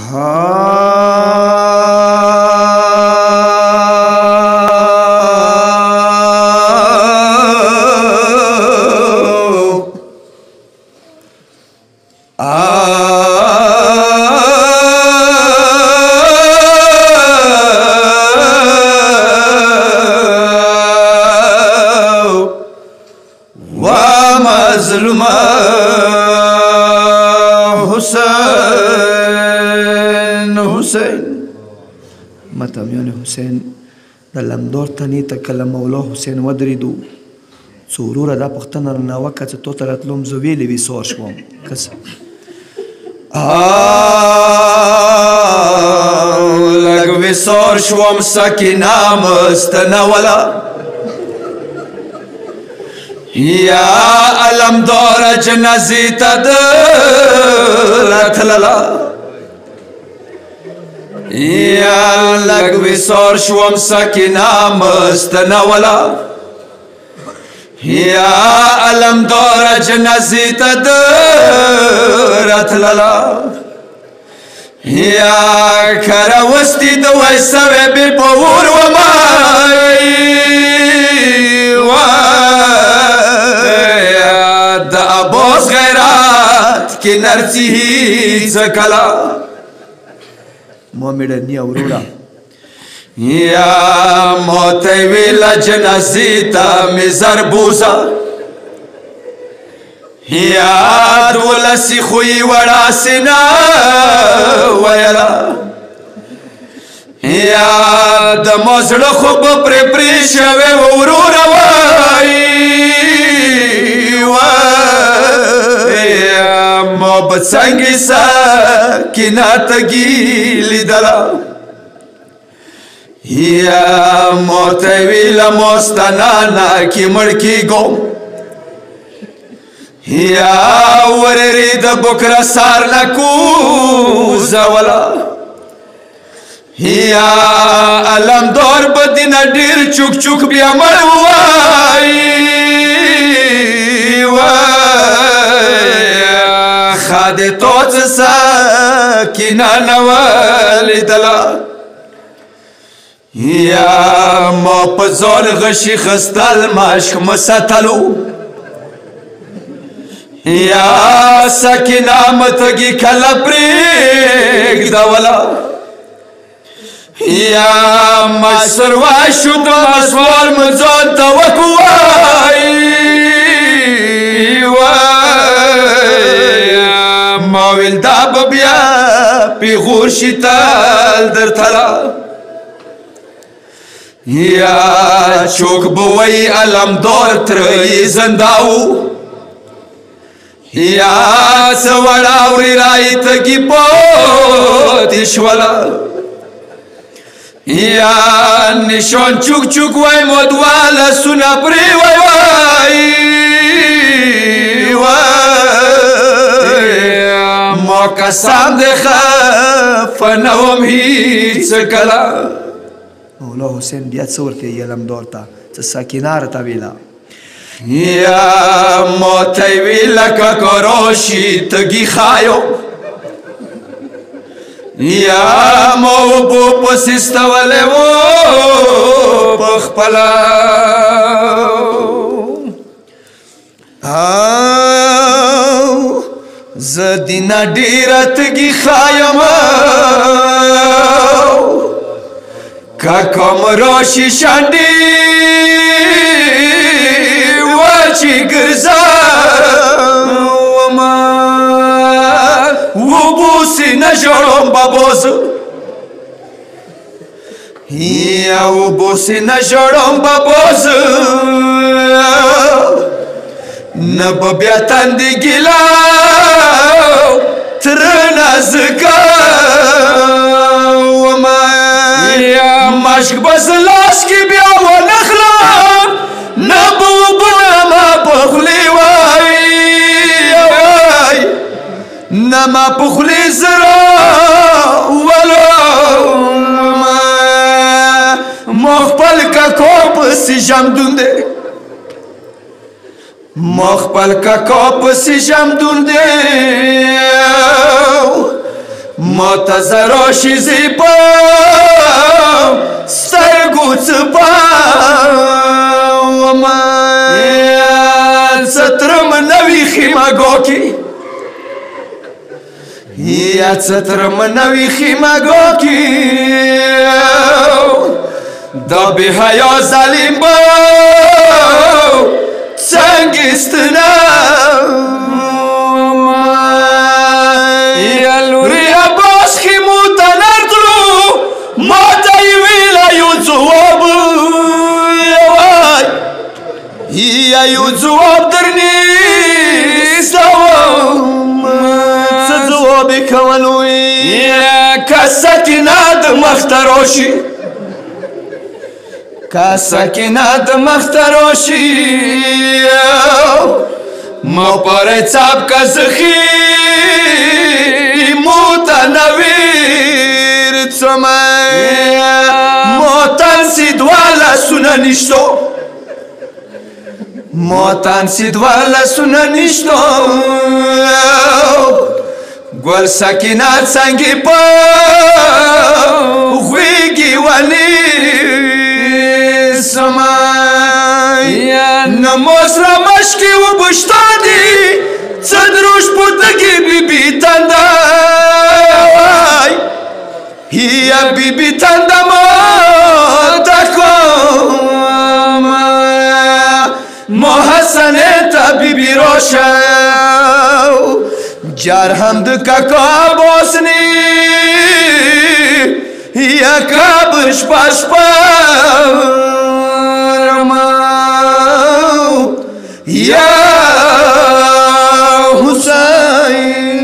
متامیان حسین د لمدور تنې ته کله مولا حسین ودرېدو څو وروره دا پوښتنه رانه وکړه چې تو ته راتلم زه ویلې وې سوار شوم لږ وسار شوم سکینه مستنوله یا علمداره جنازې ته د راتلله یا لږ وسار شوم سکینه مستنوله یا علمداره جنازې ته د راتلله یا کره وستي د ویسوې بې په اور ومای د ابوس غیرات کې نرسي هیڅ کله ما میډني وروره یا موته ویله جنازې ته مې زربوزه یا دولسې خوی وړه سینه ویله یا د ما زړه خو به پرې پرې شوی و وروره وایي ما به څنګه سکینه تږي لیدله یا ما ته ویله مستنانه کې مړ کېږم یا ورېرې د بکره سار نه کوزوله یا علمدار به دینه ډېر چوک چوک بیا مړ ووایي خاده تو څه سکینه نه ولیدله یا ما په ځان غشي خستل مشک مساتلو یا سکینه متګي کله پرېږدوله یا ما سروا شو د مسوار مې ځان ته وکوایي ما ویل دا به بیا پیغور شي تل درتله یا چوک به وایي علمدار تره یې زنداو یا څه وړه اورې رایې تږي پاتې شوله یا نشان چوک چوک وای مو دوه لاسونه پرې وای ما قسم دې خفه نه وم هېڅ کله مولا حسین بیا څه ورته یې علمدار ته څه سکینه راته ویله یا ما ته یې ویله که راشي تږي ښایو یا ما اوبو پسې ستولی و پخپله زه دینه ډېره تږي ښایم که کوم راشي شانډې وچې ګرځومه وبوسې نه ژړم بابوز یا وبوسې نه ژړم بابوز نه به بیا تندې ګیله ترنه زه کومه یا مشک به زه لاس کې بیا ونخلم نه به اوبونه ما په خولې وای نه ما په خولې زه راولم ما خپل کاکا پسې ژمدون دی ما خپل کاکا پسې ژمدون دی معتذرو شیزی پا سترگو چپاوما سترم نوی خیمگو کی یا سترم نوی خیمگو کی دا بی حیا ظالم با څنګهستنا یا لوري عباس خیمو ته نرتلو ما ته یې ویله یو ځواب یا یو ځواب درنیستوم څه ځواب یې کولو که سکینه د مخته راشي که سکینه د مخته راشي ما پاره چاپ که زخیمو ته نویر څمه موتن سی دوه لاسونه نشتو موتن سی دوه لاسونه نشتو ګل سکینه څنګه په غوږی ونی نماز را مشکی و بشتادی صدروش پودگی بی بی تندای یا بی بی تندما دکم محسنه تا بی بی روشو جار هم دکاکا باسنی یا کابش پشپرما یا حسین